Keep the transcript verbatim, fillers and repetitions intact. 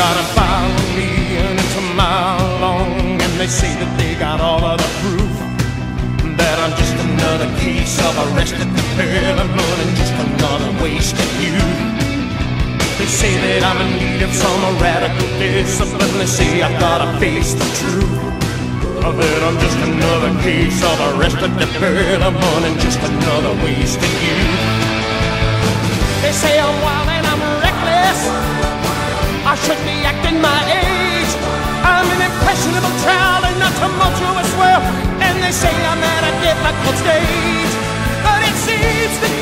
got a file on me and it's a mile long, and they say that they got all of the proof, that I'm just another case of arrested development and just another wasted youth. They say that I'm in need of some radical discipline. They say I've gotta face the truth, that I'm just another case of arrested development and just another wasted youth. They say I'm wild and I'm reckless, I should be acting my age. I'm an impressionable child and not tumultuous well, and they say I'm at a difficult stage. But it seems to